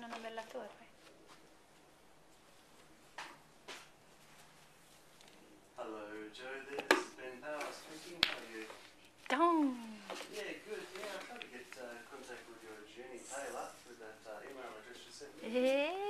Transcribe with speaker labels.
Speaker 1: in una bella torre.
Speaker 2: Hello, Joe. This is Ben Power speaking. How are you?
Speaker 1: Dong!
Speaker 2: Yeah, good. Yeah, I tried to get contact with your Jenny Taylor with that email address you sent me.
Speaker 1: Eh?